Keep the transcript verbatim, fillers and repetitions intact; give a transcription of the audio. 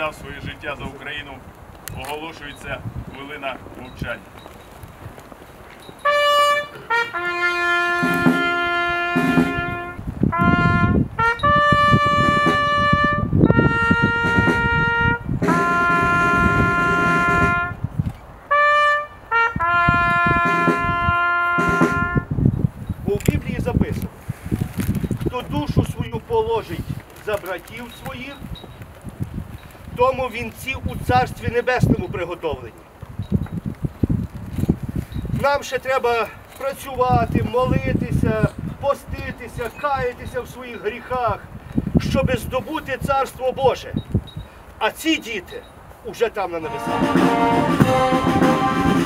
віддав своє життя за Україну, оголошується хвилина мовчання. У Біблії записано: хто душу свою положить за братів своїх, тому вінці у Царстві Небесному приготовлені. Нам ще треба працювати, молитися, поститися, каятися в своїх гріхах, щоб здобути Царство Боже. А ці діти уже там на небесах.